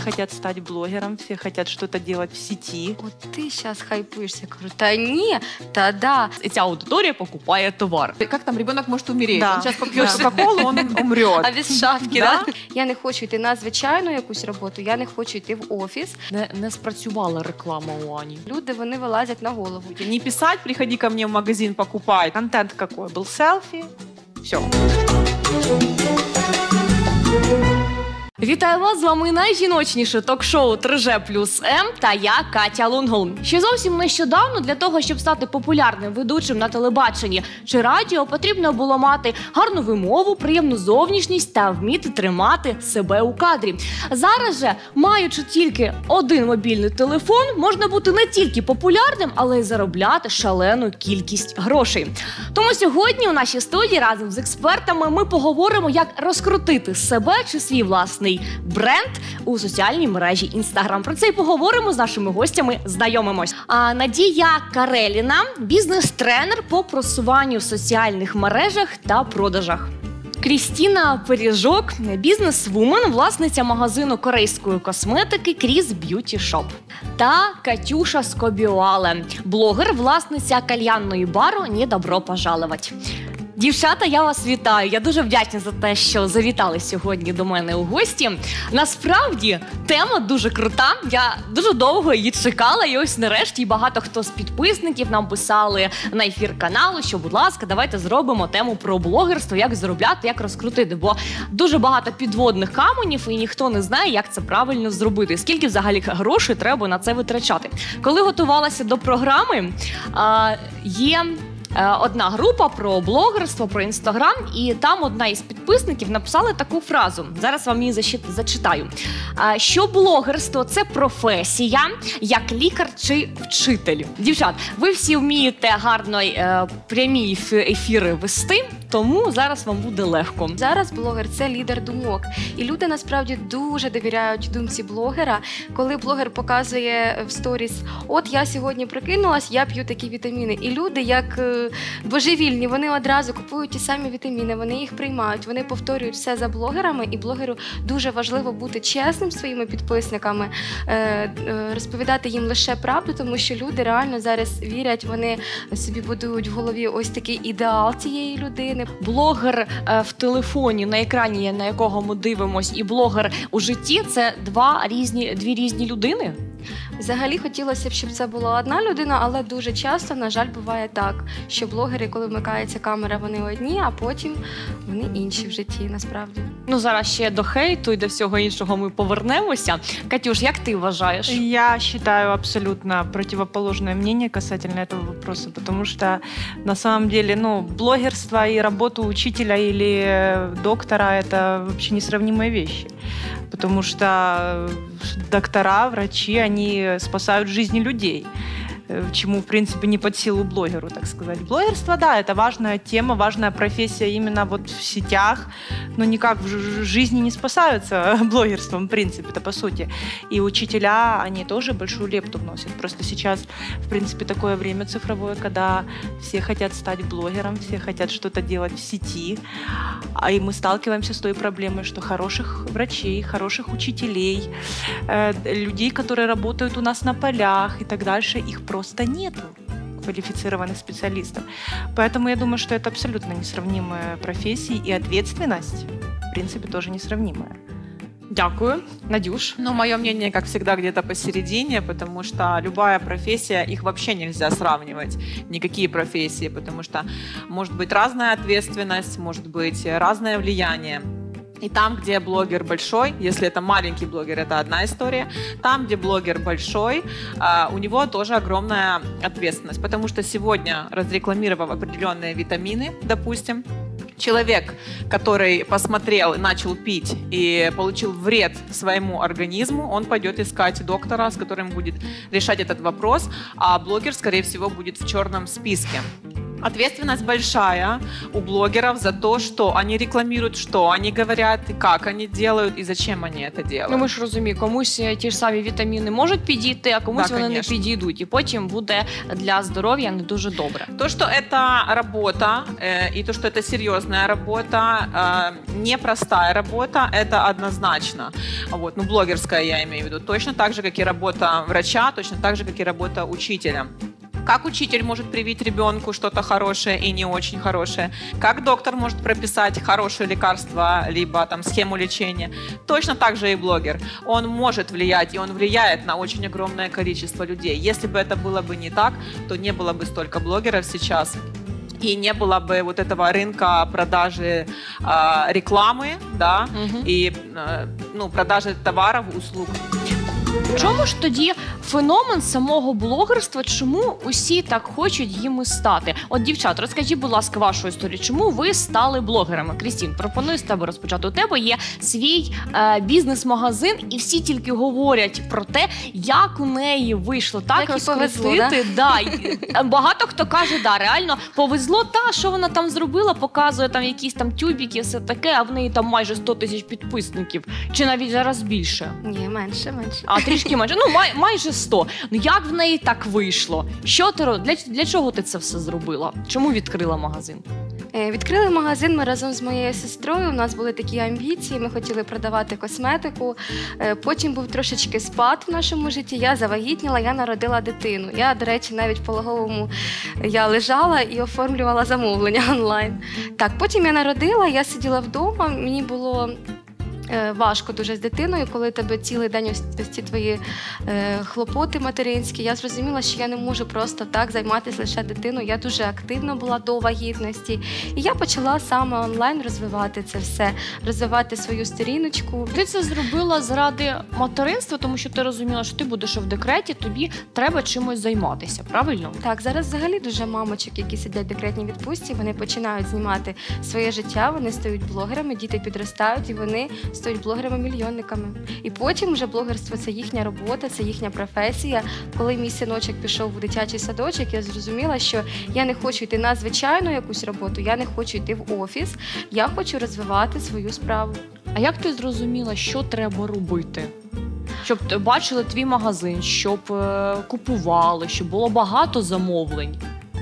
хотят стать блогером, все хотят что-то делать в сети. Вот ты сейчас хайпуешься. Кажу, та не, та да. Ця аудиторія покупає товар. Как там ребенок может умереть? Да. Он сейчас попьет Кока-Колу, он умрет. А без шапки, да? Я не хочу йти на звичайну якусь роботу, я не хочу йти в офіс. Не спрацювала реклама у Ані. Люди, вони вилазять на голову. Не писать, приходи ко мне в магазин, покупай. Контент какой был? Селфи. Все. Вітаю вас, з вами найжіночніше ток-шоу 3G+М та я, Катя Лунгол. Ще зовсім нещодавно для того, щоб стати популярним ведучим на телебаченні чи радіо, потрібно було мати гарну вимову, приємну зовнішність та вміти тримати себе у кадрі. Зараз же, маючи тільки один мобільний телефон, можна бути не тільки популярним, але й заробляти шалену кількість грошей. Тому сьогодні у нашій студії разом з експертами ми поговоримо, як розкрутити себе чи свій власний бренд у соціальній мережі Instagram. Про це й поговоримо з нашими гостями, знайомимось. Надія Кареліна, бізнес-тренер по просуванню в соціальних мережах та продажах. Крістіна Пиріжок, бізнес-вумен, власниця магазину корейської косметики Кріс Б'юті Шоп. Та Катюша Скобіуале, блогер, власниця кальянної бару «Не добро пожаловать». Дівчата, я вас вітаю. Я дуже вдячна за те, що завітали сьогодні до мене у гості. Насправді, тема дуже крута. Я дуже довго її чекала. І ось нарешті багато хто з підписників нам писали на ефір каналу, що, будь ласка, давайте зробимо тему про блогерство, як заробляти, як розкрутити. Бо дуже багато підводних каменів і ніхто не знає, як це правильно зробити. Скільки взагалі грошей треба на це витрачати. Коли готувалася до програми, є одна група про блогерство, про Інстаграм, і там одна із підписників написала таку фразу. Зараз вам її зачитаю. Що блогерство – це професія, як лікар чи вчитель. Дівчат, ви всі вмієте гарно прямі ефіри вести, тому зараз вам буде легко. Зараз блогер – це лідер думок. І люди насправді дуже довіряють думці блогера. Коли блогер показує в сторіс, от я сьогодні прокинулась, я п'ю такі вітаміни. І люди, як божевільні, вони одразу купують ті самі вітаміни, вони їх приймають, вони повторюють все за блогерами, і блогеру дуже важливо бути чесним зі своїми підписниками, розповідати їм лише правду, тому що люди реально зараз вірять, вони собі будують в голові ось такий ідеал цієї людини. Блогер в телефоні, на екрані, на якого ми дивимось, і блогер у житті – це дві різні людини? Взагалі хотілося б, щоб це була одна людина, але дуже часто, на жаль, буває так, що блогери, коли вмикається камера, вони одні, а потім вони інші в житті, насправді. Ну, зараз ще до хейту і до всього іншого ми повернемося. Катюш, як ти вважаєш? Я считаю абсолютно противоположное мнение касательно этого вопроса, потому что на самом деле, блогерство и работа учителя или доктора – это вообще несравнимые вещи. Потому что доктора, врачи, они спасают жизни людей, чему, в принципе, не под силу блогеру, так сказать. Блогерство, да, это важная тема, важная профессия именно вот в сетях, но никак в жизни не спасаются блогерством, в принципе-то, по сути. И учителя, они тоже большую лепту вносят. Просто сейчас, в принципе, такое время цифровое, когда все хотят стать блогером, все хотят что-то делать в сети, и мы сталкиваемся с той проблемой, что хороших врачей, хороших учителей, людей, которые работают у нас на полях и так дальше, их просто нету, квалифицированных специалистов. Поэтому я думаю, что это абсолютно несравнимые профессии, и ответственность, в принципе, тоже несравнимая. Дякую. Надюш? Мое мнение, как всегда, где-то посередине, потому что любая профессия, их вообще нельзя сравнивать, никакие профессии, потому что может быть разная ответственность, может быть разное влияние. И там, где блогер большой, если это маленький блогер, это одна история. Там, где блогер большой, у него тоже огромная ответственность. Потому что сегодня, разрекламировав определенные витамины, допустим, человек, который посмотрел, начал пить и получил вред своему организму, он пойдет искать доктора, с которым будет решать этот вопрос, а блогер, скорее всего, будет в черном списке. Ответственность большая у блогеров за то, что они рекламируют, что они говорят, и как они делают, и зачем они это делают. Ну, ми ж розуміємо, комусь ті ж самі вітаміни можуть підійти, а комусь вони не підійдуть. І потім буде для здоров'я не дуже добре. То, что это работа, и то, что это серьезная работа, непростая работа, это однозначно. Вот, ну, блогерская я имею в виду. Точно так же, как и работа врача, точно так же, как и работа учителя. Как учитель может привить ребенку что-то хорошее и не очень хорошее? Как доктор может прописать хорошее лекарство, либо там схему лечения? Точно так же и блогер. Он может влиять, и он влияет на очень огромное количество людей. Если бы это было бы не так, то не было бы столько блогеров сейчас. И не было бы вот этого рынка продажи рекламы, да, и ну, продажи товаров, услуг. Чому ж тоді феномен самого блогерства, чому усі так хочуть їми стати? От, дівчат, розкажіть, будь ласка, вашу історію. Чому ви стали блогерами? Крістін, пропоную з тебе розпочати. У тебе є свій бізнес-магазин, і всі тільки говорять про те, як у неї вийшло так розкрутити. Да? Багато хто каже, да, реально повезло, та, що вона там зробила, показує там якісь там тюбіки, все таке, а в неї там майже 100 тисяч підписників. Чи навіть зараз більше? Ні, менше. А трішки менше. Ну, майже 100. Ну, як в неї так вийшло? Що ти для чого ти це все зробила? Чому відкрила магазин? Відкрили магазин ми разом з моєю сестрою. У нас були такі амбіції, ми хотіли продавати косметику. Потім був трошечки спад в нашому житті. Я завагітніла, я народила дитину. Я, до речі, навіть в пологовому я лежала і оформлювала замовлення онлайн. Так, потім я народила, я сиділа вдома, мені було важко дуже з дитиною, коли тебе цілий день ось ці твої хлопоти материнські. Я зрозуміла, що я не можу просто так займатися лише дитиною. Я дуже активна була до вагітності. І я почала саме онлайн розвивати це все, розвивати свою сторіночку. Ти це зробила заради материнства, тому що ти розуміла, що ти будеш в декреті, тобі треба чимось займатися, правильно? Так, зараз взагалі дуже мамочок, які сидять в декретній відпустці, вони починають знімати своє життя, вони стають блогерами, діти підростають і вони стають блогерами-мільйонниками. І потім вже блогерство – це їхня робота, це їхня професія. Коли мій синочок пішов в дитячий садочок, я зрозуміла, що я не хочу йти на звичайну якусь роботу, я не хочу йти в офіс, я хочу розвивати свою справу. А як ти зрозуміла, що треба робити? Щоб бачили твій магазин, щоб купували, щоб було багато замовлень?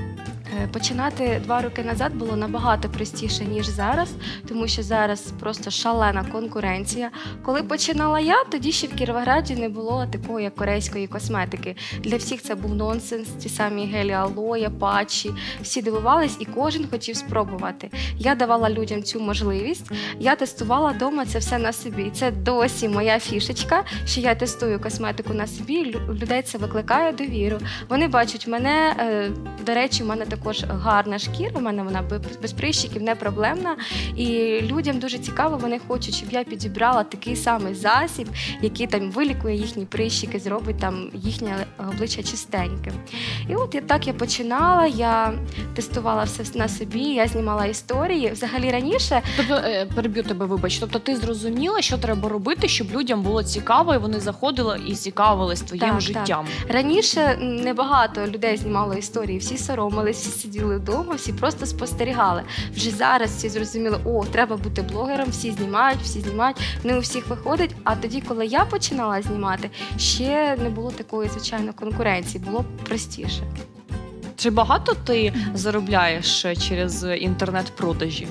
Починати 2 роки назад було набагато простіше, ніж зараз, тому що зараз просто шалена конкуренція. Коли починала я, тоді ще в Кіровограді не було такої корейської косметики. Для всіх це був нонсенс, ті самі гелі алоє, патчі. Всі дивувались і кожен хотів спробувати. Я давала людям цю можливість, я тестувала вдома це все на собі. І це досі моя фішечка, що я тестую косметику на собі, людей це викликає довіру. Вони бачать мене, до речі, в мене також гарна шкіра, у мене вона без прищиків, не проблемна. І людям дуже цікаво, вони хочуть, щоб я підібрала такий самий засіб, який там вилікує їхні прищики, зробить там їхнє обличчя чистеньким. І от так я починала, я тестувала все на собі, я знімала історії. Взагалі раніше... Тобто, переб'ю тебе, вибач, тобто ти зрозуміла, що треба робити, щоб людям було цікаво, і вони заходили і цікавились твоїм життям? Так. Раніше небагато людей знімало історії, всі соромились, всі сиділи вдома, всі просто спостерігали. Вже зараз всі зрозуміли, треба бути блогером, всі знімають, не у всіх виходить. А тоді, коли я починала знімати, ще не було такої, звичайно, конкуренції, було простіше. Чи багато ти заробляєш через інтернет-продажі?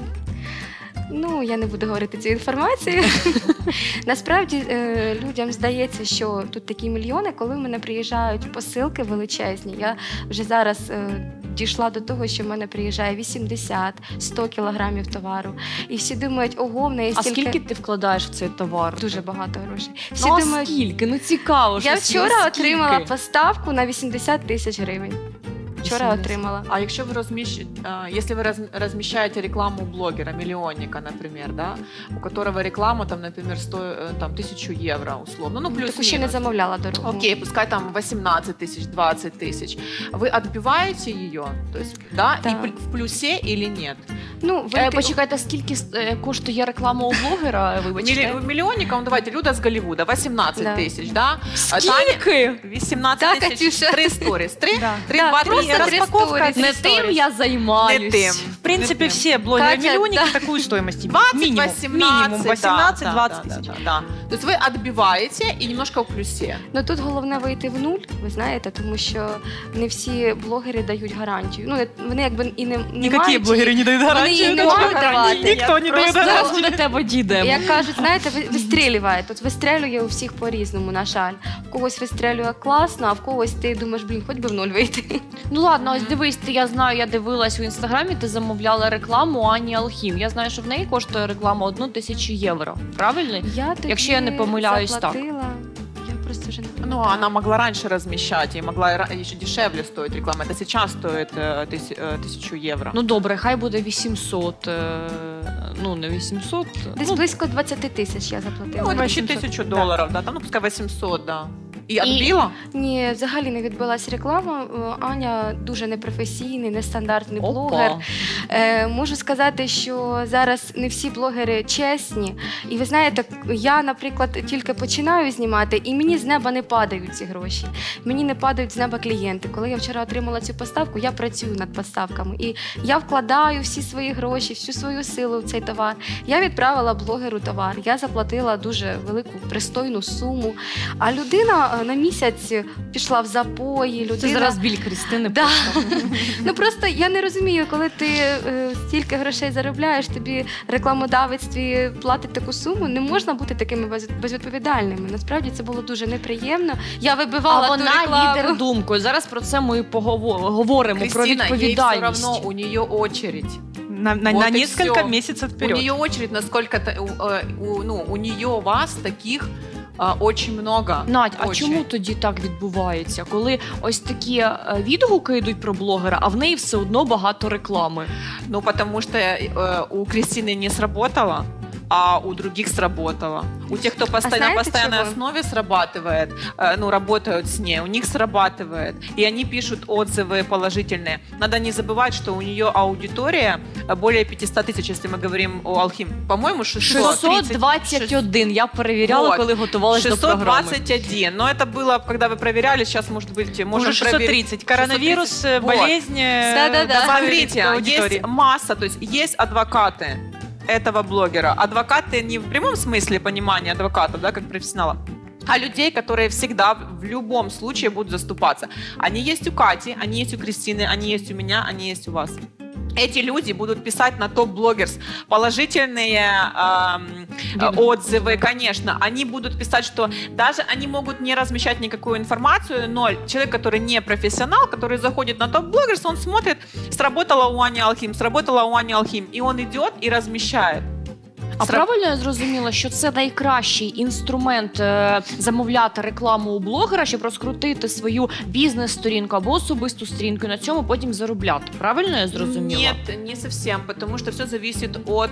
Ну, я не буду говорити цю інформацію. Насправді, людям здається, що тут такі мільйони, коли в мене приїжджають посилки величезні. Я вже зараз дійшла до того, що в мене приїжджає 80-100 кілограмів товару. І всі думають, ого, в неї стільки... А скільки ти вкладаєш в цей товар? Дуже багато грошей. Всі думають... скільки? Ну цікаво. Я вчора отримала поставку на 80 тисяч гривень. Вчора отримала. А якщо ви если вы размещаете рекламу блогера, миллионника, например, да, у которого реклама, там, например, стоит 1000 евро, условно, ну, плюс-минус. Таку ще не замовляла дорогу. Окей, пускай там 18 тысяч, 20 тысяч. Вы отбиваете ее, то есть, да, да. И в плюсе или нет? Ну, почекайте, скільки коштує реклама у блогера, вибачте? Миллионника, давайте, Люда с Голливуда, 18 тысяч, да? Скільки? 18 тысяч, 3 сторис, 3, 2, 3, распаковка сторіс. это Не сторіс. тим я займаюсь. Не тим. В принципе, Не все блогеры-миллионники Катя, такую стоимость имеют. 20, Минимум. 18, Минимум да, 18-20 да, тысяч. да. То есть вы отбиваете и немножко в плюсе. Ну тут головне вийти в нуль, ви знаєте, тому що не всі блогери дають гарантію. Ну вони якби і не Никакие мають блогеры її. не дают Вони гарантии. її не Это можуть давати. Никто не дает Зараз гарантии. ми до тебе дійдемо. Як кажуть, знаєте, вистрілює. Тут вистрілює у всіх по-різному, на жаль. В когось вистрілює класно, а в когось ти думаєш, блін, хоч би в нуль вийти. Ну ладно, ось дивись, я знаю, я дивилась у інстаграмі, ти замовляла рекламу Ані Алхім. Я знаю, що в неї коштує реклама 1000 євро. Правильно? Я тоді Якщо я не помиляюсь, так. заплатила. Я просто вже не пам'ятаю. Ну, она могла раньше размещать, и могла еще дешевле стоить реклама. Это сейчас стоит 1000 евро. Ну добре, хай буде 800, ну не 800. Десь ну, близько 20 тисяч я заплатила. Ну, почти 800. $1000, да, там, ну, пускай 800, да. И отбила? Ні, взагалі не відбулася реклама. Аня дуже непрофесійний, нестандартний блогер. опа. Можу сказати, що зараз не всі блогери чесні. І ви знаєте, я, наприклад, тільки починаю знімати, і мені з неба не падають ці гроші. Мені не падають з неба клієнти. Коли я вчора отримала цю поставку, я працюю над поставками. І я вкладаю всі свої гроші, всю свою силу в цей товар. Я відправила блогеру товар. Я заплатила дуже велику, пристойну суму. А людина на місяць пішла в запої. Це Людина... зараз біль Христини. Да. Ну просто я не розумію, коли ти стільки грошей заробляєш, тобі рекламодавець твій платить таку суму, не можна бути такими безвідповідальними. Насправді це було дуже неприємно. Я вибивала А ту вона рекламу. лідер думкою. Зараз про це ми і говоримо, про Кристина, ей все відповідальність. равно, у нее очередь. На Вот и несколько всё. месяцев У вперед. нее очередь, насколько-то, у нее вас таких очень много. Надь, а Очень. чому тоді так відбувається? Коли ось такі відгуки йдуть про блогера, а в неї все одно багато реклами. Ну, потому что у Кристины не сработало, а у других сработало. У тех, кто на знаете постоянной чего? основе срабатывает, ну, работают с ней, у них срабатывает. И они пишут отзывы положительные. Надо не забывать, что у нее аудитория более 500 тысяч, если мы говорим о Алхим. По-моему, 600. 621. Я перевіряла, Вот. коли готувалась до програми. 621. Но это было, когда вы проверяли, сейчас, может быть, можем Уже проверить. 630. Коронавирус, 630. Вот. болезнь. Да-да-да. Смотрите, аудитории. есть масса, то есть есть адвокаты этого блогера. Адвокаты не в прямом смысле понимания адвокатов, да, как профессионала, а людей, которые всегда в любом случае будут заступаться. Они есть у Кати, они есть у Кристины, они есть у меня, они есть у вас. Эти люди будут писать на топ-блогерс положительные отзывы, конечно. Они будут писать, что даже они могут не размещать никакую информацию, но человек, который не профессионал, который заходит на топ-блогерс, он смотрит, сработало у Ани Алхим, сработало у Ани Алхим, и он идет и размещает. А правильно я зрозуміла, що це найкращий інструмент замовляти рекламу у блогера, щоб розкрутити свою бізнес-сторінку або особисту сторінку і на цьому потім заробляти. Правильно я зрозуміла? Нет, не совсем, потому что все зависит от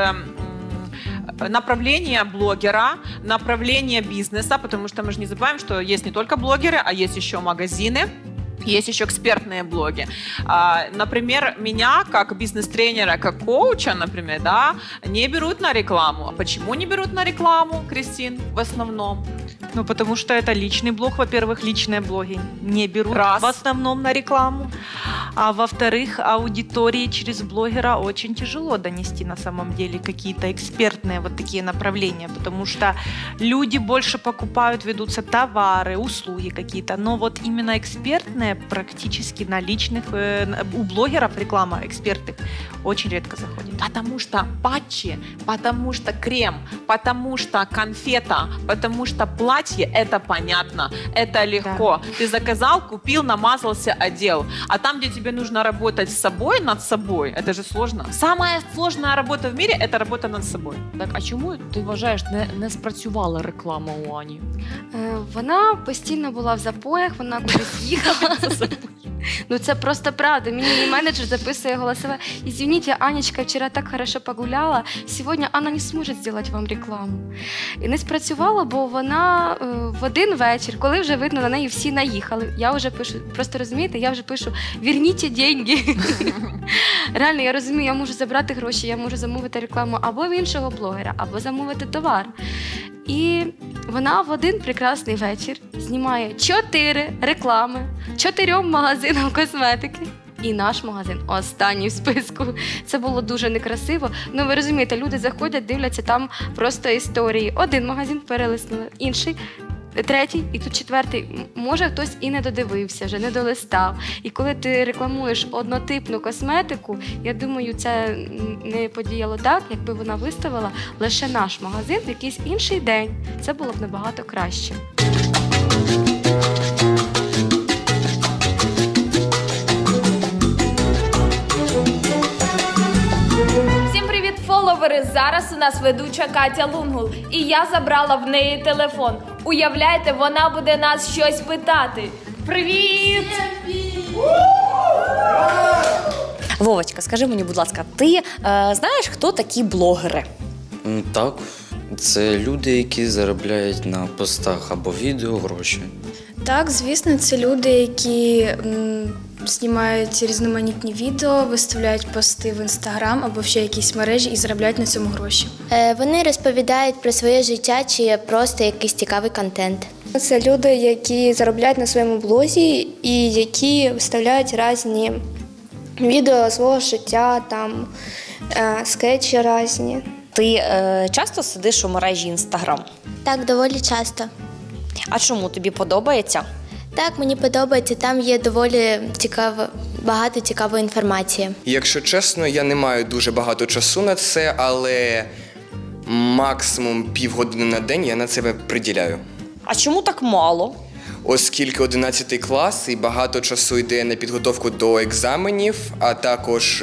направления блогера, направления бизнеса, потому что мы же не забываем, что есть не только блогеры, а есть еще магазины. Есть еще экспертные блоги. Например, меня как бизнес-тренера, как коуча, например, да, не берут на рекламу. А почему не берут на рекламу, Кристин, в основном? Ну, потому что это личный блог. Во-первых, личные блоги не берут Раз. в основном на рекламу. А во-вторых, аудитории через блогера очень тяжело донести на самом деле какие-то экспертные вот такие направления, потому что люди больше покупают, ведутся товары, услуги какие-то. Но вот именно экспертные практически на личных, у блогеров реклама экспертных очень редко заходит. Потому что патчи, потому что крем, потому что конфета, потому что платье, это понятно, это легко. Да. Ты заказал, купил, намазался, одел. А там, где тебе нужно работать с собой, над собой, это же сложно. Самая сложная работа в мире – это работа над собой. Так, а чому ти вважаєш, не спрацювала реклама у Ані? Вона постійно була в запоях, вона кудись їхала. Ну це просто правда. Мені менеджер записує голосове. Извините, Анечка вчора так хорошо погуляла, сьогодні Анна не зможе зробити вам рекламу. І не спрацювало, бо вона в один вечір, коли вже видно, на неї всі наїхали. Я вже пишу, просто розумієте, я вже пишу, верніть деньги. Реально, я розумію, я можу забрати гроші, я можу замовити рекламу або в іншого блогера, або замовити товар. І Вона в один прекрасний вечір знімає 4 реклами, 4 магазинам косметики. І наш магазин останній в списку. Це було дуже некрасиво. Ну, ви розумієте, люди заходять, дивляться, там просто історії. Один магазин перелиснули, інший, третій, і тут четвертий. Може, хтось і не додивився, вже не долистав. І коли ти рекламуєш однотипну косметику, я думаю, це не подіяло так, якби вона виставила лише наш магазин в якийсь інший день. Це було б набагато краще. Фоловери, зараз у нас ведуча Катя Лунгул, і я забрала в неї телефон. Уявляєте, вона буде нас щось питати. Привіт! Вовочка, скажи мені, будь ласка, ти знаєш, хто такі блогери? Так, це люди, які заробляють на постах або відео гроші. Так, звісно, це люди, які знімають різноманітні відео, виставляють пости в Інстаграм або ще якісь мережі і заробляють на цьому гроші. Вони розповідають про своє життя чи просто якийсь цікавий контент. Це люди, які заробляють на своєму блозі і які виставляють різні відео свого життя, там скетчі різні. Ти часто сидиш у мережі Інстаграм? Так, доволі часто. А чому тобі подобається? Так, мені подобається, там є доволі багато цікавої інформації. Якщо чесно, я не маю дуже багато часу на це, але максимум півгодини на день я на це приділяю. А чому так мало? Оскільки 11 клас і багато часу йде на підготовку до екзаменів, а також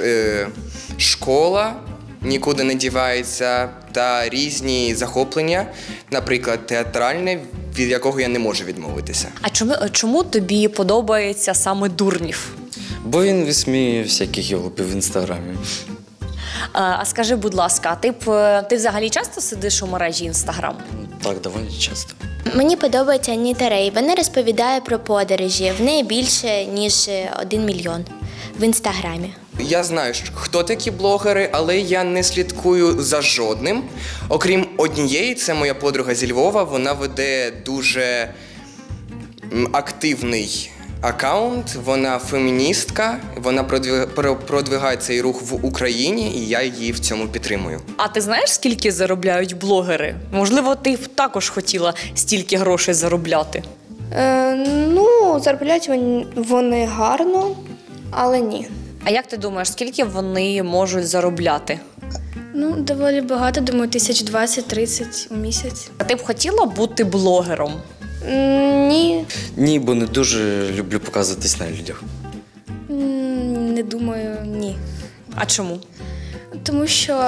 школа нікуди не дівається, та різні захоплення, наприклад, театральне, від якого я не можу відмовитися. А чому тобі подобається саме Дурнів? Бо він висміює всяких йолопів в Інстаграмі. А скажи, будь ласка, ти взагалі часто сидиш у мережі Інстаграм? Так, доволі часто. Мені подобається Аніта Рей. Вона розповідає про подорожі. В неї більше, ніж 1 мільйон в Інстаграмі. Я знаю, хто такі блогери, але я не слідкую за жодним. Окрім однієї, це моя подруга зі Львова, вона веде дуже активний аккаунт, вона феміністка, вона продвигає цей рух в Україні, і я її в цьому підтримую. А ти знаєш, скільки заробляють блогери? Можливо, ти б також хотіла стільки грошей заробляти? Заробляють вони гарно, але ні. А як ти думаєш, скільки вони можуть заробляти? Доволі багато, думаю, 20-30 у місяць. А ти б хотіла бути блогером? Ні. Ні, бо не дуже люблю показуватись на людях. Не думаю, ні. А чому? Тому що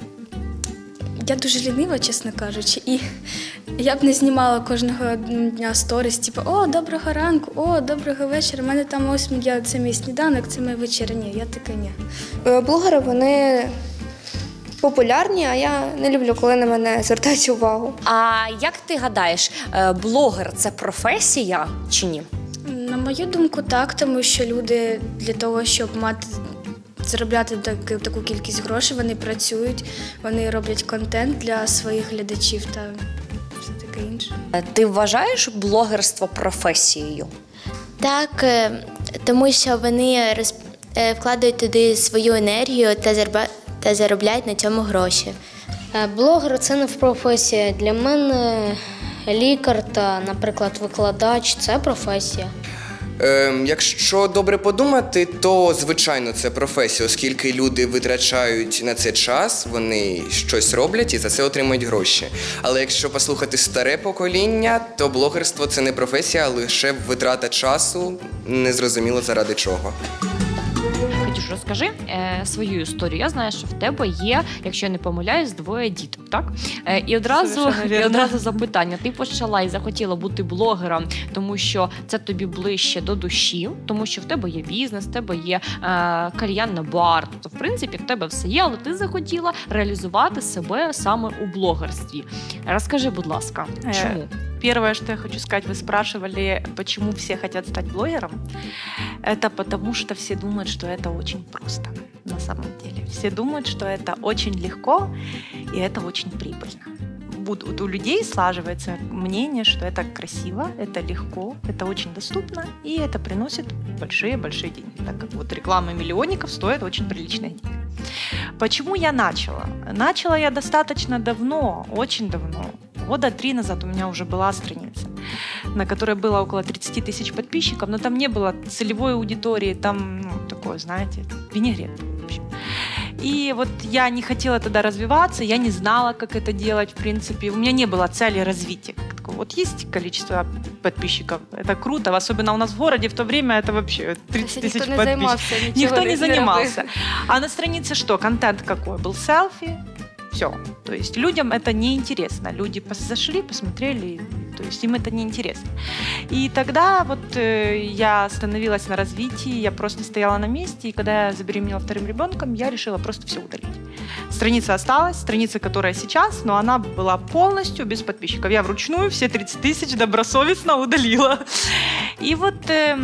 я дуже лінива, чесно кажучи, і я б не знімала кожного дня сторіс, типу, о, доброго ранку, о, доброго вечора, у мене там ось це мій сніданок, це моя вечеря. Ні, я така ні. Блогери, вони популярні, а я не люблю, коли на мене звертають увагу. А як ти гадаєш, блогер – це професія чи ні? На мою думку, так, тому що люди для того, щоб заробляти таку кількість грошей, вони працюють, вони роблять контент для своїх глядачів та все таке інше. Ти вважаєш блогерство професією? Так, тому що вони вкладають туди свою енергію та заробляють на цьому гроші. Блогер – це не професія. Для мене лікар та, наприклад, викладач – це професія. Якщо добре подумати, то, звичайно, це професія, оскільки люди витрачають на це час, вони щось роблять і за це отримують гроші. Але якщо послухати старе покоління, то блогерство – це не професія, а лише витрата часу, незрозуміло заради чого. Катюш, розкажи свою історію. Я знаю, що в тебе є, якщо я не помиляюсь, 2 діток, так? І одразу запитання. Ти почала і захотіла бути блогером, тому що це тобі ближче до душі, тому що в тебе є бізнес, в тебе є кальянний бар. Тобто, в принципі, в тебе все є, але ти захотіла реалізувати себе саме у блогерстві. Розкажи, будь ласка, чому? Первое, что я хочу сказать, вы спрашивали, почему все хотят стать блогером. Это потому, что все думают, что это очень просто на самом деле. Все думают, что это очень легко и это очень прибыльно. у людей слаживается мнение, что это красиво, это легко, это очень доступно, и это приносит большие-большие деньги, так как вот реклама миллионников стоит очень приличные деньги. Почему я начала? Начала я достаточно давно, очень давно. Года 3 назад у меня уже была страница, на которой было около 30 тысяч подписчиков, но там не было целевой аудитории, там, такое, знаете, винегрет, в общем. И вот я не хотела тогда развиваться, я не знала, как это делать, в принципе. У меня не было цели развития. Вот есть количество подписчиков, это круто, особенно у нас в городе в то время это вообще 30 тысяч подписчиков. Никто не занимался. А на странице что? Контент какой? Был селфи, все. То есть людям это неинтересно. Люди зашли, посмотрели, то есть им это неинтересно. И тогда вот я остановилась на развитии, я просто стояла на месте, и когда я забеременела вторым ребенком, я решила просто все удалить. Страница осталась, страница, которая сейчас, но она была полностью без подписчиков. Я вручную все 30 тысяч добросовестно удалила. И вот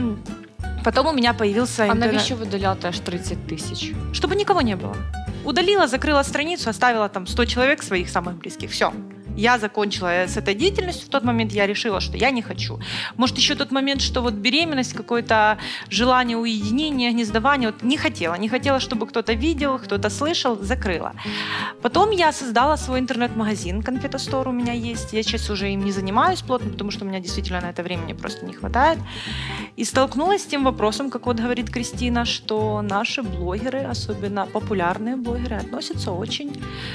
потом у меня появился интернет. А навіщо видаляти аж 30 тисяч? Чтобы никого не было. Удалила, закрыла страницу, оставила там 100 человек своих самых близких. Все. Я закончила с этой деятельностью. В тот момент я решила, что я не хочу. Может, еще тот момент, что вот беременность, какое-то желание уединения, гнездования. Вот не хотела, чтобы кто-то видел, кто-то слышал, закрыла. Потом я создала свой интернет-магазин, Конфетостор у меня есть. Я сейчас уже им не занимаюсь плотно, потому что у меня действительно на это времени просто не хватает. И столкнулась с тем вопросом, как вот говорит Кристина, что наши блогеры, особенно популярные блогеры, относятся очень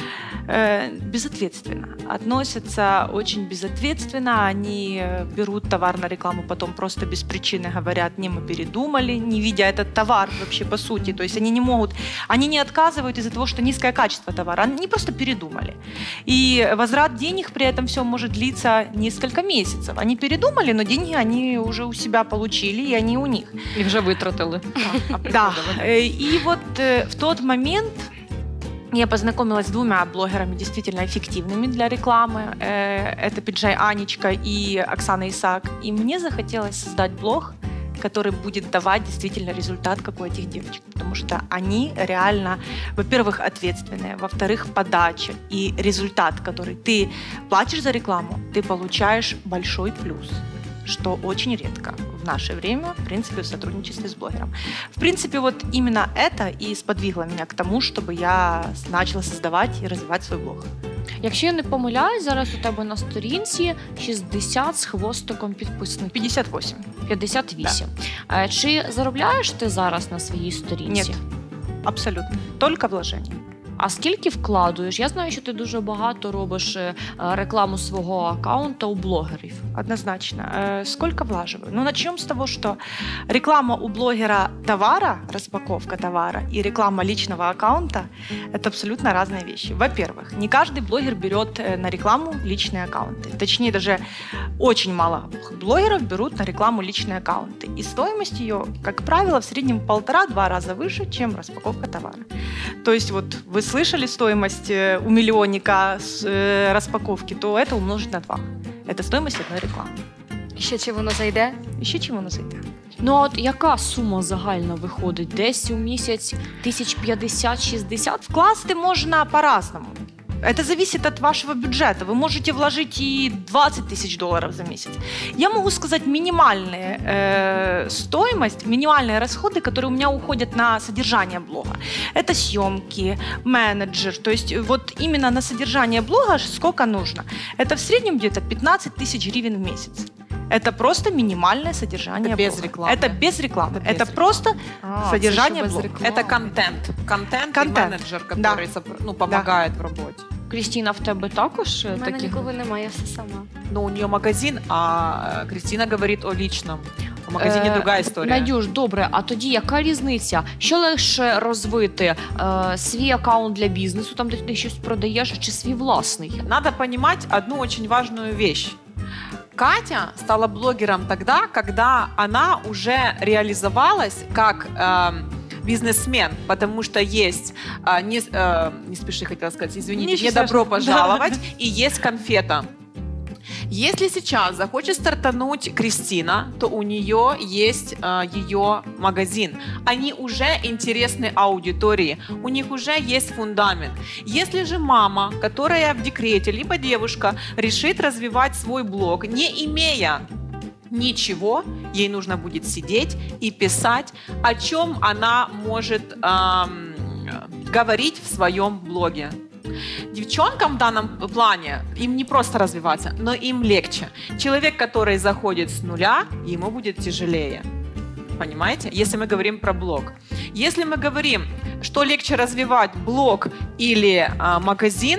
безответственно. Относятся очень безответственно, они берут товар на рекламу, потом просто без причины говорят, не, мы передумали, не видя этот товар вообще по сути. То есть они не могут, они не отказывают из-за того, что низкое качество товара, они просто передумали. И возврат денег при этом все может длиться несколько месяцев. Они передумали, но деньги они уже у себя получили, и они у них. И уже вытратили. Да. И вот в тот момент я познакомилась с 2 блогерами действительно эффективными для рекламы. Это Пиджай Анечка и Оксана Исаак. И мне захотелось создать блог, который будет давать действительно результат, как у этих девочек. Потому что они реально, во-первых, ответственные, во-вторых, подача и результат, который ты платишь за рекламу, ты получаешь большой плюс, что очень редко в наше время, в принципе, в сотрудничестве с блогером. В принципе, вот именно это и сподвигло меня к тому, чтобы я начала создавать и развивать свой блог. Якщо я не помиляюсь, зараз у тебе на сторінці 60 з хвостиком підписників. 58. 58. Да. Чи заробляєш ти зараз на своїй сторінці? Ні, абсолютно. Тільки вложення. А скільки вкладуєш? Я знаю, що ти дуже багато робиш рекламу свого аккаунта у блогерів. Однозначно. Сколько влаживаю? Ну, начнем с того, что реклама у блогера товара, распаковка товара, и реклама личного аккаунта – это абсолютно разные вещи. Во-первых, не каждый блогер берет на рекламу личные аккаунты. Точнее, даже очень мало блогеров берут на рекламу личные аккаунты. И стоимость ее, как правило, в среднем 1,5-2 раза выше, чем распаковка товара. То есть вот вы слышали стоимость у миллионника с распаковки, то это умножить на 2. Это стоимость одной реклами. Ще чи воно зайде? Ще чи воно зайде. Ну, от яка сума загальна виходить? Десь у місяць 1050-60? Вкласти можна по-разному. Это зависит от вашего бюджета. Вы можете вложить и 20 тысяч долларов за месяц. Я могу сказать минимальная стоимость, минимальные расходы, которые у меня уходят на содержание блога. Это съемки, менеджер. То есть вот именно на содержание блога сколько нужно. Это в среднем где-то 15 тысяч гривен в месяц. Это просто минимальное содержание это без блога. Рекламы. Это без рекламы. Это просто содержание блога. Это контент. Контент и менеджер, который помогает в работе. Крістіна, в тебе також такі? У мене нікого немає, я все сама. Ну, у нее магазин, а Кристина говорит о личном. У магазині друга історія. Надюш, добре, а тоді яка різниця? Що легше розвити? Свій аккаунт для бізнесу, там де ти щось продаєш, чи свій власний? Надо понимать одну очень важную вещь. Катя стала блогером тогда, когда она уже реализовалась как бизнесмен, потому что есть, не спеши, хотела сказать, извините, не добро пожаловать, и есть конфета. Если сейчас захочет стартануть Кристина, то у нее есть ее магазин. Они уже интересны аудитории, у них уже есть фундамент. Если же мама, которая в декрете, либо девушка, решит развивать свой блог, не имея ничего, ей нужно будет сидеть и писать, о чем она может говорить в своем блоге. Девчонкам в данном плане, им не просто развиваться, но им легче. Человек, который заходит с нуля, ему будет тяжелее. Понимаете? Если мы говорим про блог. Если мы говорим, что легче развивать блог или магазин,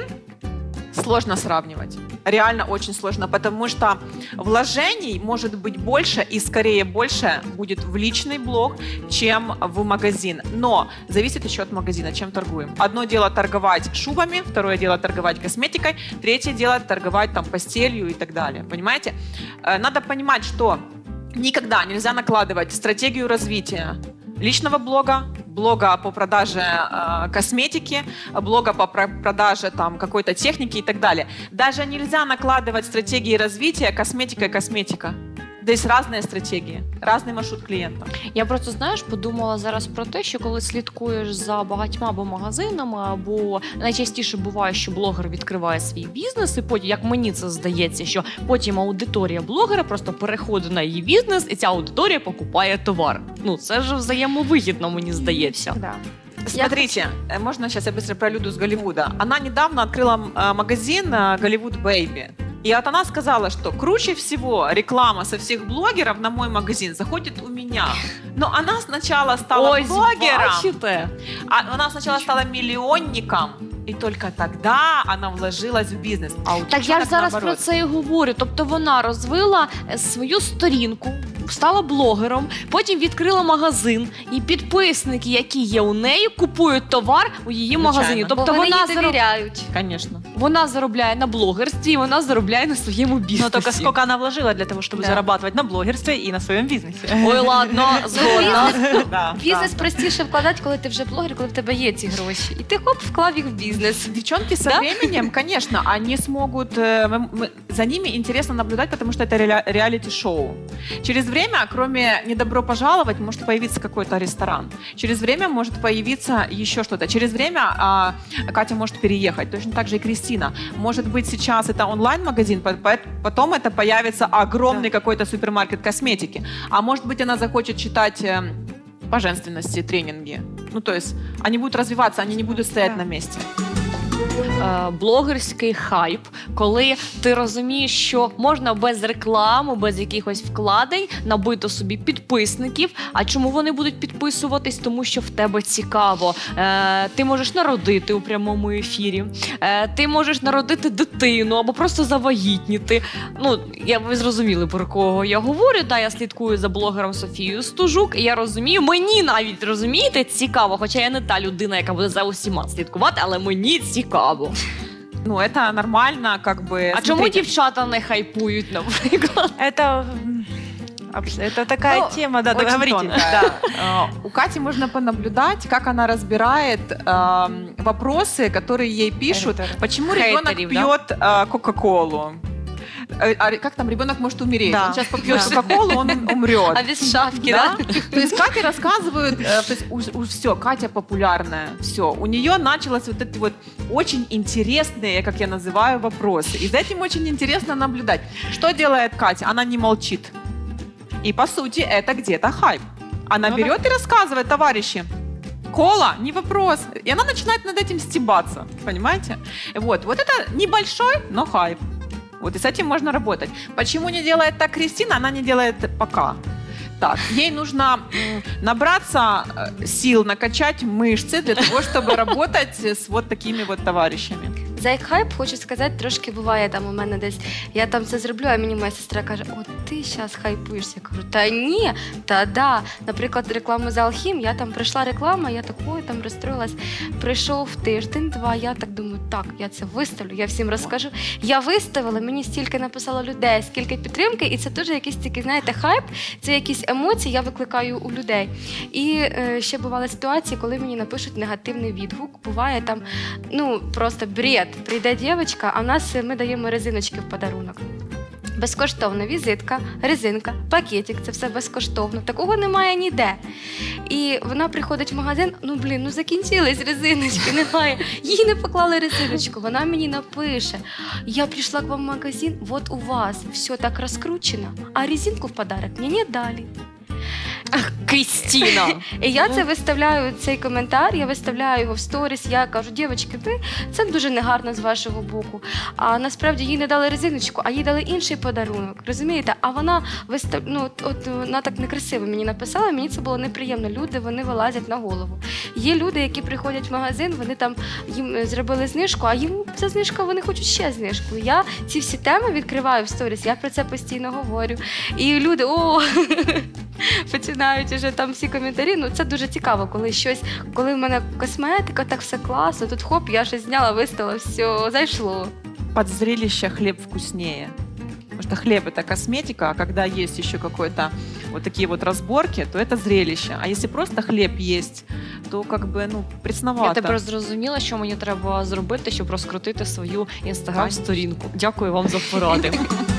сложно сравнивать. Реально очень сложно, потому что вложений может быть больше и скорее больше будет в личный блог, чем в магазин. Но зависит еще от магазина, чем торгуем. Одно дело торговать шубами, второе дело торговать косметикой, третье дело торговать там постелью и так далее. Понимаете? Надо понимать, что никогда нельзя накладывать стратегию развития личного блога, блога по продаже косметики, блога по продаже там какой-то техники и так далее. Даже нельзя накладывать стратегии развития косметика. Десь різні стратегії, різний маршрут клієнта. Я просто, знаєш, подумала зараз про те, що коли слідкуєш за багатьма або магазинами, або найчастіше буває, що блогер відкриває свій бізнес, і потім, як мені це здається, що потім аудиторія блогера просто переходить на її бізнес, і ця аудиторія покупає товар. Ну, це ж взаємовигідно, мені здається. Да. Смотрите, можно сейчас я быстро про Люду с Голливуда. Она недавно открыла магазин Голливуд Baby. И вот она сказала, что круче всего реклама со всех блогеров на мой магазин заходит у меня. Но она сначала стала блогером, она сначала стала миллионником, і тільки тоді вона вложилась в бізнес. Так я ж зараз про це і говорю. Тобто вона розвила свою сторінку, стала блогером, потім відкрила магазин, і підписники, які є у неї, купують товар у її магазині. Тобто вони їй довіряють. Конечно. Вона заробляє на блогерстві, і вона заробляє на своєму бізнесі. Но только сколько она вложила для того, чтобы зарабатывать на блогерстве и на своем бизнесе. Ой, ладно, згодна. Бізнес простіше вкладати, коли ти вже блогер, коли в тебе є ці гроші. І ти хоп, вклав їх в бізнес. Девчонки со временем, конечно, они смогут, за ними интересно наблюдать, потому что это реалити-шоу. Через время, кроме «Не добро пожаловать», может появиться какой-то ресторан. Через время может появиться еще что-то. Через время Катя может переехать. Точно так же и Кристина. Может быть, сейчас это онлайн-магазин, потом это появится огромный какой-то супермаркет косметики. А может быть, она захочет читать по женственности тренинги. Ну, то есть они будут развиваться, они не будут стоять на месте. Блогерський хайп, коли ти розумієш, що можна без реклами, без якихось вкладень набити собі підписників. А чому вони будуть підписуватись? Тому що в тебе цікаво. Ти можеш народити у прямому ефірі, ти можеш народити дитину або просто завагітніти. Ну, ви зрозуміли, про кого я говорю. Да, я слідкую за блогером Софією Стужук, і я розумію, мені навіть, розумієте, цікаво, хоча я не та людина, яка буде за усіма слідкувати, але мені цікаво. Ну, это нормально, как бы... А чому дівчата не хайпують, наприклад? Это такая тема, да, говорите. Да. У Кати можно понаблюдать, как она разбирает вопросы, которые ей пишут. Почему ребенок пьет Кока-Колу? А как там ребенок может умереть? Да. Он сейчас попьет Кока-Колу, он умрет. А без шапки, да? То есть Кате рассказывают, то есть все, Катя популярная, все. У нее началось вот эти вот очень интересные, как я называю, вопросы. И за этим очень интересно наблюдать. Что делает Катя? Она не молчит. И по сути это где-то хайп. Она берет и рассказывает, товарищи, кола, не вопрос. И она начинает над этим стебаться, понимаете? Вот это небольшой, но хайп. Вот и с этим можно работать. Почему не делает так Кристина? Она не делает пока. Так, ей нужно набраться сил, накачать мышцы для того, чтобы работать с вот такими вот товарищами. За як хайп, хочу сказати, трошки буває там у мене десь, я там це зроблю, а мені моя сестра каже, от ти зараз хайпуєшся. Я кажу, та ні, та да. Наприклад, рекламу за Алхім, я там прийшла реклама, я такою там розстроїлась. Прийшов тиждень-два, я так думаю, так, я це виставлю, я всім розкажу. Я виставила, мені стільки написало людей, скільки підтримки, і це теж якийсь такий, знаєте, хайп, це якісь емоції, я викликаю у людей. І ще бували ситуації, коли мені напишуть негативний відгук, буває там, ну, просто бред. привіт, прийде дівчинка, а в нас ми даємо резиночки в подарунок. Безкоштовна візитка, резинка, пакетик, це все безкоштовно. Такого немає ніде. І вона приходить в магазин, закінчились резиночки, немає. Їй не поклали резиночку, вона мені напише: я прийшла к вам в магазин, вот у вас все так розкручено, а резинку в подарок мені не дали. Ах, Кристина! І я це виставляю, цей коментар, я виставляю його в сторіс, я кажу: дівчатки, це дуже негарно з вашого боку. А насправді їй не дали резиночку, а їй дали інший подарунок, розумієте? А вона вона так некрасиво мені написала, мені це було неприємно. Люди, вони вилазять на голову. Є люди, які приходять в магазин, вони там, їм зробили знижку, а їм ця знижка, вони хочуть ще знижку. Я ці всі теми відкриваю в сторіс, я про це постійно говорю. І люди, починають вже там всі коментарі. Це дуже цікаво, коли в мене косметика, так все класно, тут хоп, я щось зняла, виставила, все, зайшло. Под зрелище хлеб вкуснее. Потому что хлеб – это косметика, а когда есть еще какой-то вот такие вот разборки, то это зрелище. А если просто хлеб есть, то пресновато. Я тепер зрозуміла, що мені треба зробити, щоб розкрутити свою інстаграм-сторінку. Дякую вам за поради.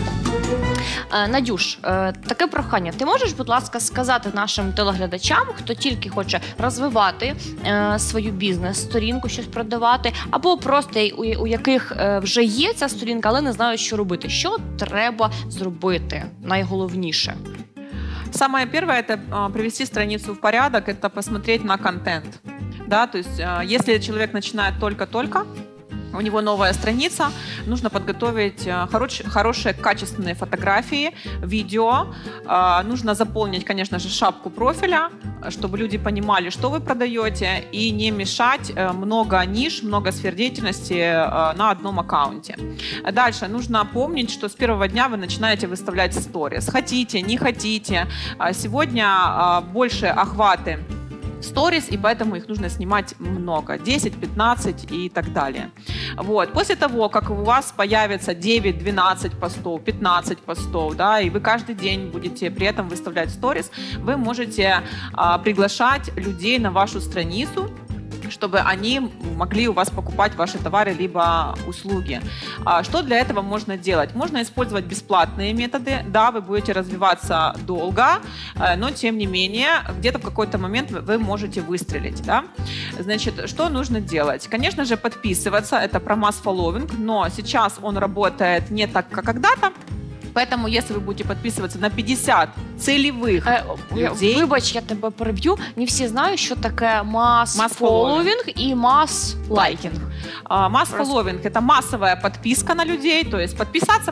Надюш, таке прохання. Ти можеш, будь ласка, сказати нашим телеглядачам, хто тільки хоче розвивати свою бізнес-сторінку, щось продавати, або просто у яких вже є ця сторінка, але не знають, що робити. Що треба зробити найголовніше? Самое первое – это привести страницу в порядок, это посмотреть на контент. Да, то есть, если человек начинает только-только, у него новая страница, нужно подготовить хорошие качественные фотографии, видео, нужно заполнить, конечно же, шапку профиля, чтобы люди понимали, что вы продаете, и не мешать много ниш, много сфер деятельности на одном аккаунте. Дальше нужно помнить, что с первого дня вы начинаете выставлять сторис. Хотите, не хотите. Сегодня больше охваты сторис, и поэтому их нужно снимать много, 10, 15 и так далее. Вот. После того, как у вас появится 9, 12 постов, 15 постов, да, и вы каждый день будете при этом выставлять сторис, вы можете приглашать людей на вашу страницу, чтобы они могли у вас покупать ваши товары либо услуги. Что для этого можно делать? Можно использовать бесплатные методы. Да, вы будете развиваться долго, но тем не менее, где-то в какой-то момент вы можете выстрелить. Да? Значит, что нужно делать? Конечно же, подписываться. Это про масс-фолловинг, но сейчас он работает не так, как когда-то. Поэтому, если вы будете подписываться на 50 целевых людей... Вибач, я тебе переб'ю. Не всі знають, що таке масс-фолловинг і масс-лайкинг. Масс-фолловинг – это массовая подписка на людей, то есть подписаться.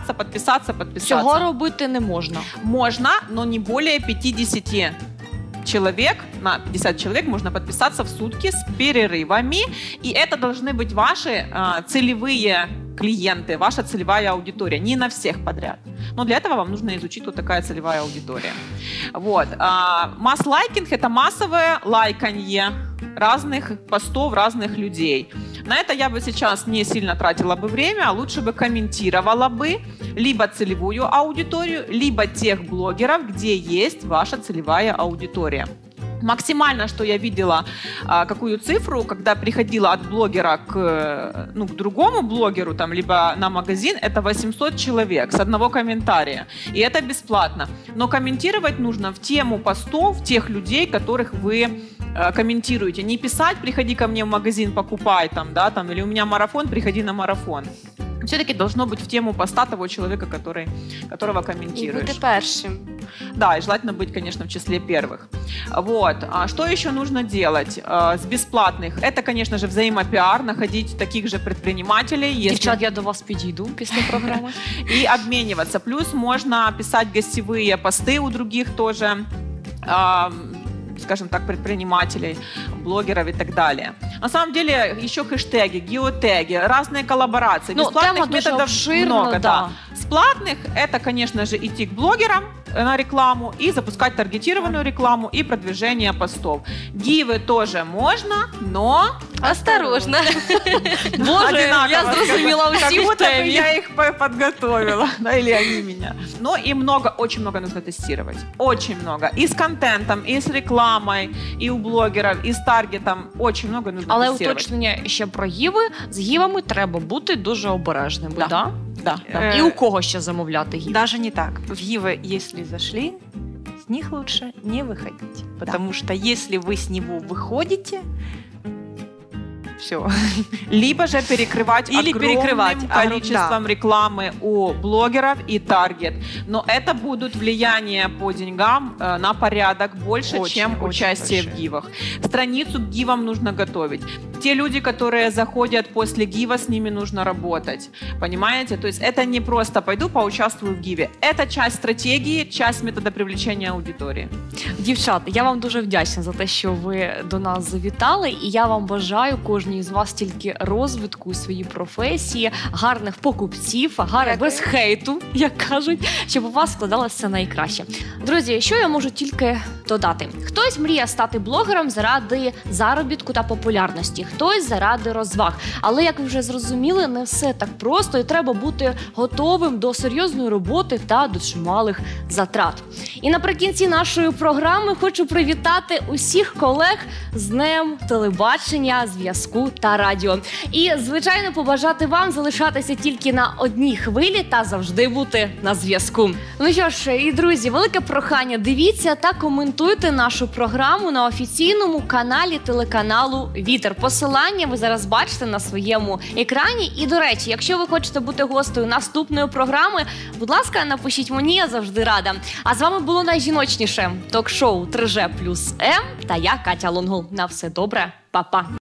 Цього робити не можна. Можно, но не более 50 человек, на 50 человек можно подписаться в сутки с перерывами, и это должны быть ваши целевые клиенты, ваша целевая аудитория, не на всех подряд. Но для этого вам нужно изучить, кто такая целевая аудитория. Вот. Масс-лайкинг – это массовое лайканье разных постов разных людей. На это я бы сейчас не сильно тратила бы время, а лучше бы комментировала бы либо целевую аудиторию, либо тех блогеров, где есть ваша целевая аудитория. Максимально, что я видела, какую цифру, когда приходила от блогера к другому блогеру, там, либо на магазин, это 800 человек с одного комментария. И это бесплатно. Но комментировать нужно в тему постов тех людей, которых вы комментируете. Не писать: приходи ко мне в магазин, покупай, там, да, там, или у меня марафон, приходи на марафон. Все-таки должно быть в тему поста того человека, которого комментируешь. И быть первым. Да, и желательно быть, конечно, в числе первых. Вот. А что еще нужно делать с бесплатных? Это, конечно же, взаимопиар, находить таких же предпринимателей. Дівчат, я до вас підійду після програми. И обмениваться. Плюс можно писать гостевые посты у других тоже, скажем так, предпринимателей, блогеров и так далее. На самом деле еще хэштеги, геотеги, разные коллаборации. Бесплатных методов много. Да. бесплатных – это, конечно же, идти к блогерам на рекламу и запускать таргетированную рекламу и продвижение постов. Гивы тоже можно, но... Осторожно. Боже, я зрозуміла усі как в будто бы темі. я их подготовила, да, или они меня. Но и много, очень много нужно тестировать. Очень много. И с контентом, и с рекламой, и у блогеров, и с таргетом. Очень много нужно Але тестировать. уточнення ще про гіви. З гівами треба бути дуже обережними, Да. да? Да. І у кого ще замовляти гів? Даже не так. В Гивы, если зашли, с них лучше не выходить. Потому что если вы с него выходите, все. Либо же перекрывать Или перекрывать огромным количеством рекламы у блогеров и таргет. Но это будут влияние по деньгам на порядок больше, Очень, чем очень участие большое. в гивах. Страницу к гивам нужно готовить. Те люди, которые заходят после гива, с ними нужно работать. Понимаете? То есть это не просто пойду поучаствую в гиве. Это часть стратегии, часть метода привлечения аудитории. Дівчата, я вам дуже вдячна за те, що ви до нас завітали, і я вам бажаю кожній з вас тільки розвитку у своїй професії, гарних покупців, без хейту, як кажуть, щоб у вас складалося все найкраще. Друзі, що я можу тільки додати? Хтось мріє стати блогером заради заробітку та популярності, хтось заради розваг. Але, як ви вже зрозуміли, не все так просто, і треба бути готовим до серйозної роботи та до чималих затрат. І наприкінці нашої програми хочу привітати усіх колег з Днем телебачення, зв'язку та радіо. І, звичайно, побажати вам залишатися тільки на одній хвилі та завжди бути на зв'язку. Ну що ж, і друзі, велике прохання, дивіться та коментуйте нашу програму на офіційному каналі телеканалу «Вітер». Посилання ви зараз бачите на своєму екрані. І, до речі, якщо ви хочете бути гостею наступної програми, будь ласка, напишіть мені, я завжди рада. А з вами було найжіночніше ток-шоу 3G+М та я, Катя Лонгол. На все добре, па-па!